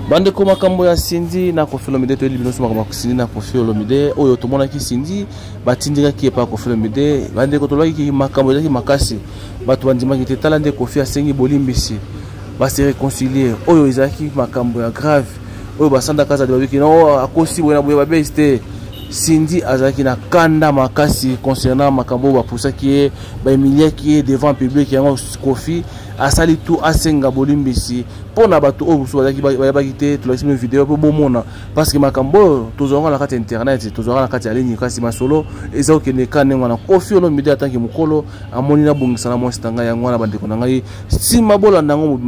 Bande ko makambo ya Cindy na Koffi Olomide to libino so makambo Cindy na Koffi Olomide oyo to mona ki Cindy batindika ki pa Koffi Olomide bande ko to laki makambo ya ki makasi batu bandima ki tetala nde Koffi asengi bolimbisi ba se réconcilier oyo izaki makambo ya grave oyo basanda kaza de babiki no akosi bona boye babeste Cindy azaki na kanda makasi concernant makambo ba pusaki ba emilia ki devant public yango Koffi asali tout asenga bolimbisi pona bato o buso bazaki bayabakite tulakisi une vidéo po bomona parce que makambo tozonga na kati internet tozonga na kati ya ligne kasi masolo ezao kene kanenga na Koffi Olomide atangi mukolo amoni na bongisa na mwestanga yango na bandeko na ngai sima bola ndango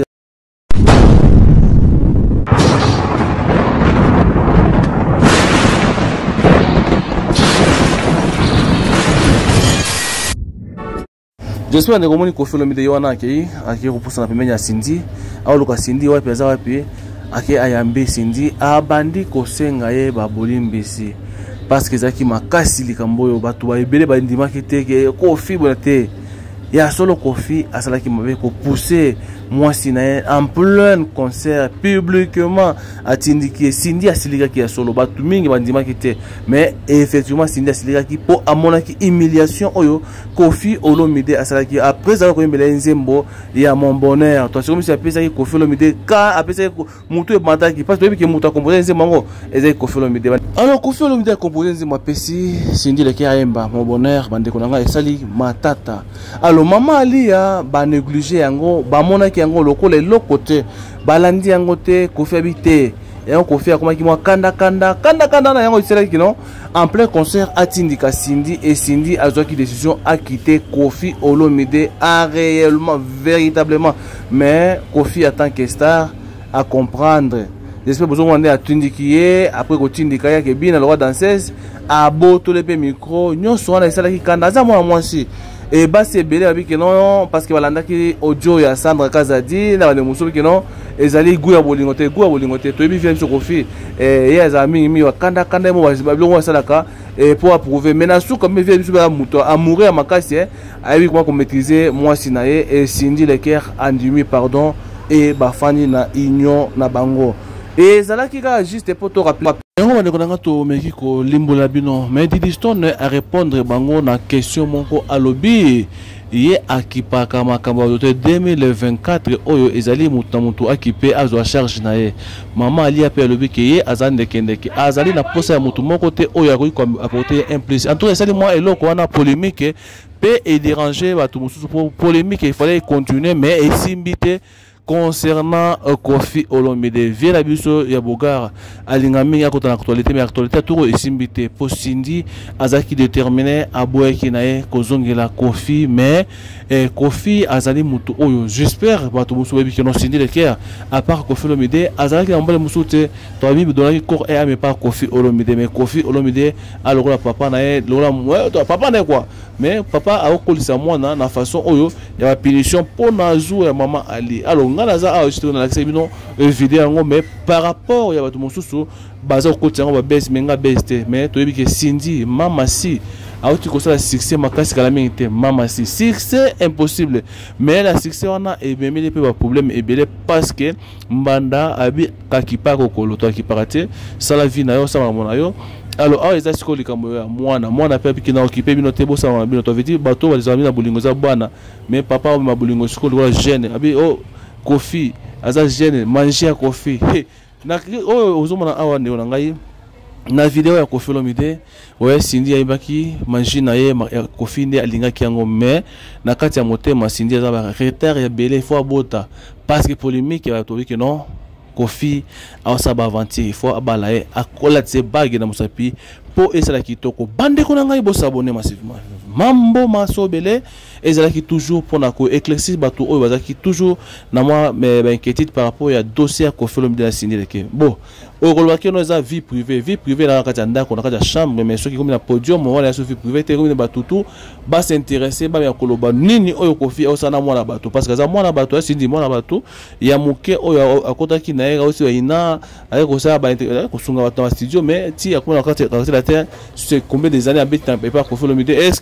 J'espère que vous avez Koffi Olomide wana ki repousser na pembeni ya Cindy au luka Cindy wapi aza wapi ake ayambe Cindy abandi kosenga ye ba bolimbisi parce que zaki makasi likambo yo batu ba ebele ba ndima kiteke Koffi bonate ya solo Koffi asalaki mabe ko pousser mwasi na ye en plein concert publiquement atindiki Cindy asilika ki ya solo batu mingi bandima kite mais effectivement Cindy asilika ki po amonaki humiliation oyo Koffi Olomide asalaki après avoir kombela nzembo ya mon bonheur to comme si apesa ki Koffi Olomide ka apesa mutu e mataki parce que mutu a composé nzembo ngo ezai Koffi Olomide alors Koffi Olomide a composé nzembo apesi Cindy le ki aemba mon bonheur bandeko nanga esali matata alors maman alia ba négliger yango ba monaki yango lokola lokote balandi yango te Koffi habité yango Koffi akomaki mwa kanda na yango isela kino en plein concert atindika Cindy et Cindy azwaki décision à quitter Koffi Olomide a réellement véritablement mais Koffi en tant que star à comprendre j'espère que vous avez atindiki après que tindika ya ke bien le roi danseuse a boto le micro nyonso wana isela ki kanda za mwa mwasi et bah c'est belé avec non parce que balanda ki audio ya Sandra Kazadi na bane muso ki non ezali guya bolingote to ebi vient sur Koffi et ya za mingi wa kanda mo babilongo salaka et pour approuver menace comme vient sur muto amoureux à makasi ayebi comment maîtriser moi sinaye et Cindy le cœur andimi pardon et bafani na union na bango et zalaki ka juste pour te rappeler on est content to meki ko limbola bino mais Diddy Stone à répondre bango na question moko alobi ye akipaka makambo de 2024 oyo ezali mutu akipe azwa charge na ye mama ali ape alobi ke ye azande kendeki azali na posa ya mutu moko te oyo akoki ko apporter un plus en tout cas sali moi eloko wana polémique pe et déranger ba tout mususu polémique il fallait continuer mais esimbite concernant Koffi Olomide via la biso ya Bogar alingami ya kota na actualité mais actualité turo esimbite po Cindy azaki déterminé aboyaki na ye kozongela Koffi mais Koffi azali mutu oyo j'espère bato musu bebi que non Cindy le cœur à part Koffi Olomide azalaki na mbale musu te to bibi donaki corps et mais pas Koffi Olomide mais Koffi Olomide alors la papa na ye lola papa na quoi mais papa a okolisa mwana na façon oyo ya punition pour na jour ya maman Ali alors ngana za a juste na l'accès bino vidéo ngo mais par rapport ya bato mususu baza ko tianga ba best menga best mais to yebi que Cindy mama si a outi ko sala succès makasi kala mingi mama si succès impossible mais la succès wana e memeli pe ba problème e belé parce que mbanda abi kakipa ko kolo to akiparaté sala vie na yo sama mona yo alors ah ezali siko likambo ya mwana pe biki na occupé bino te bosa na bino to viti bato bazami na bolingo za bwana mais papa ma bolingo siko lo jeune abi oh Koffi aza jeune manger Koffi na oh ozomona awa ne ona ngai na vidéo ya Koffi Olomide ouais Cindy ayibaki manger na ye Koffi nde alingaki yango mais na kati ya motema Cindy aza ba retard ya belé faut abota parce que polémique ya to viki non Koffi a saba avanti il faut abalaye akola tse bague na musapi po esala kitoko bande ko ngai bo s'abonner massivement mambo masobele ezalaki toujours pour na ko éclaircir bato oyo bazaki toujours na moi mais inquiétude par rapport à dossier à Koffi Olomide na Cindy leke bon o kolwaki no eza vie privée na kati ndako na kati ya chambre mais ceux qui comme na podium wala ya vie privée te comme batutu ba s'intéresser ba ya koloba nini oyo Koffi osana mwana bato parce que za mwana bato ya Cindy mwana bato ya muke oyo akotaki na yega aussi ina avec ça ba kosunga bato na studio mais ti akona kati la terre c'est combien des années habite na pas Koffi Olomide est-ce que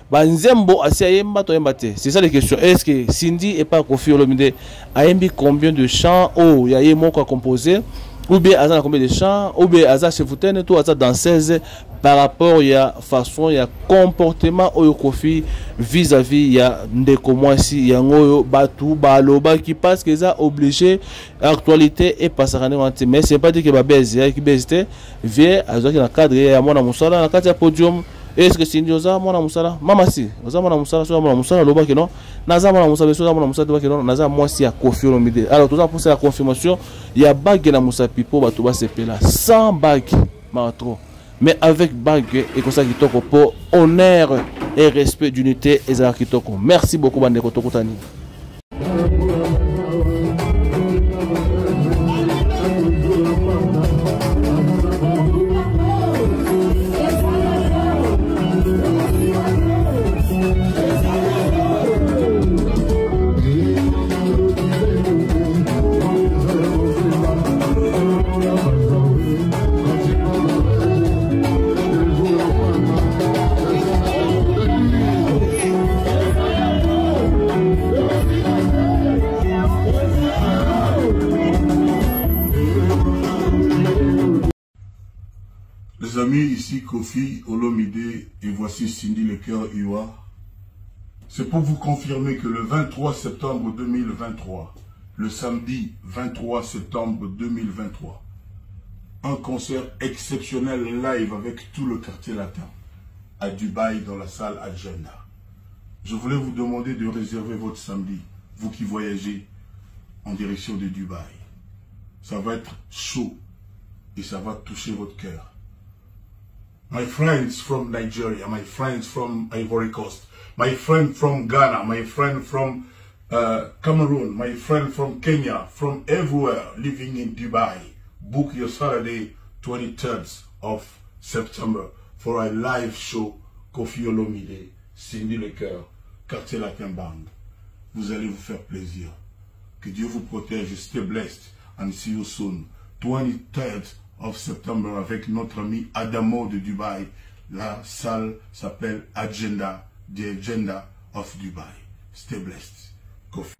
Banzembo asi ayemba to yemba te. C'est ça la question. Est-ce que Cindy et pas Koffi Olomide ayembi combien de chants oh ya ye moko a composé ou bien aza combien de chants ou bien aza chefutaine tout aza danseuse par rapport ya façon ya comportement oyo Koffi vis-à-vis ya ndeko mwasi yango oyo batu baloba qui parce que ça obligé actualité et passerane wanti mais c'est pas dire que ba beze ya ki bezite vie azaki na cadre ya mwana musala na kati ya podium. Est-ce que Cindy oza mwana musala mama si oza mwana musala so mwana musala loba ke non naza mwana musala so mwana musala loba ke non naza mwasi ya Koffi Olomide. Alors tout ça pour la confirmation il y a bague na musapi po batu ba sepela sans bague matro mais avec bague et comme ça kitoko pour honneur et respect d'unité et za kitoko. Merci beaucoup bande kotoko tani. Les amis, ici Koffi Olomide et voici Cindy Le Cœur Iwa. C'est pour vous confirmer que le 23 septembre 2023, le samedi 23 septembre 2023, un concert exceptionnel live avec tout le quartier latin à Dubaï dans la salle Agenda. Je voulais vous demander de réserver votre samedi, vous qui voyagez en direction de Dubaï. Ça va être chaud et ça va toucher votre cœur. My friends from Nigeria, my friends from Ivory Coast, my friend from Ghana, my friend from Cameroon, my friend from Kenya, from everywhere living in Dubai, book your Saturday 23rd of September for a live show Koffi Olomide, Cindy Le Cœur, Quartier Latin Band. Vous allez vous faire plaisir. Que Dieu vous protège. Stay blessed and see you soon. 23rd of September avec notre ami Adamo de Dubaï. La salle s'appelle Agenda, the Agenda of Dubai. Stay blessed. Koffi.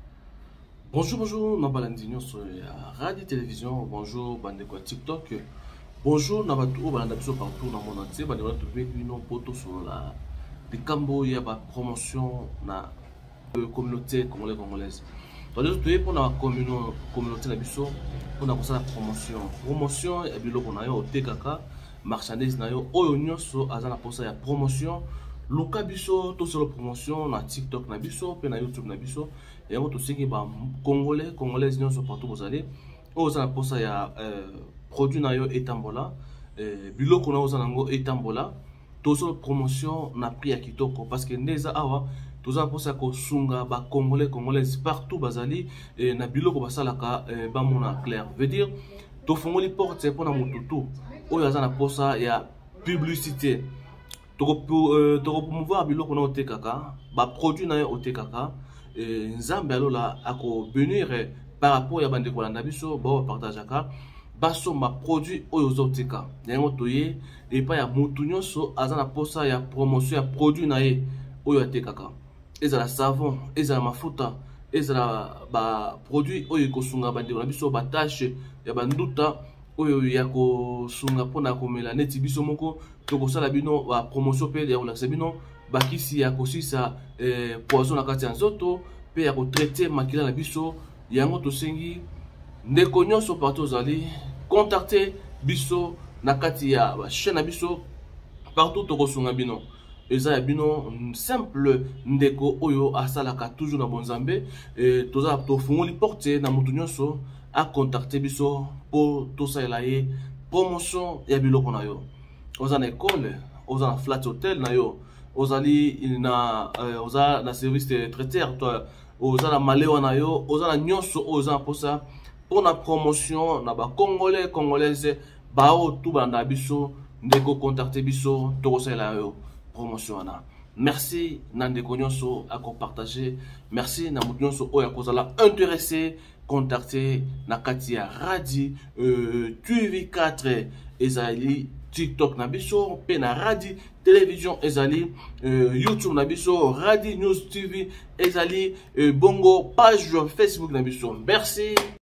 Bonjour, Nabalandinho sur Radio Télévision. Bonjour, Bandeko TikTok. Bonjour, Nabatou, Balandabiso partout dans le monde entier. Bandeko trouver une photo sur la Cambo, il y a la promotion na communauté congolaise. Donc, pour la communauté nabiso, pour la promotion. Promotion, et bien, on a eu au TKK, marchandise, na yo, oyo so, azana pour ça, il y a promotion. Luka biso, tout sur la promotion, na TikTok nabiso, puis na YouTube nabiso, et on tout ce qui est congolais, congolaises, nous sommes partout vous allez. Ozana pour ça, il y a produit na yo etambola, biloko na ozana ngo etambola. Tozo promotion na prix à kitoko parce que neza awa toza pour ça ko sunga ba congolais partout bazali na biloko basalaka ba mona clair veut dire to fongoli porte pour na mututu oyo azana pour ça ya publicité to promouvoir biloko na otekaka ba produit na otekaka nzambe alola ako venir par rapport ya bande ko landa biso ba partageaka baso ma produit oyozoteka yango toye et pas ya mutu nyonso azana posa ya promotion ya produit na ye oyo atekaka ezala savon ezala mafuta ezala ba produit oyo kosunga bande na biso ba tâche ya banduta oyo ya kosunga pona komela neti biso moko to kosala bino ba promotion pe ya kolakisa bino bakisi ya kosisa poison na kati ya nzoto pe ya ko traiter makila na biso yango tosengi ndeko nyonso partout ozali contacter biso na kati ya chaîne na biso partout tokosunga bino eza ya bino simple ndeko oyo asalaka toujours na bonzambe toza tofungoli porte na mutu nyonso a contacter biso po tosalela ye promotion ya biloko na yo oza na école oza na flat hotel na yo ozali na oza na service de traiteur toi oza na malewa na yo oza na nyonso oza na posa pour la promotion na ba congolais congolaises bao tout banda biso ndeko contacter biso tokosela yo promotion na merci na ndeko nyonso à partager merci na mutu nyonso oya kozala intéressé contacter na katia radio TV4 ezali TikTok na biso pe na Radi Télévision ezali YouTube na biso Radi News TV ezali bongo page Facebook na biso. Merci.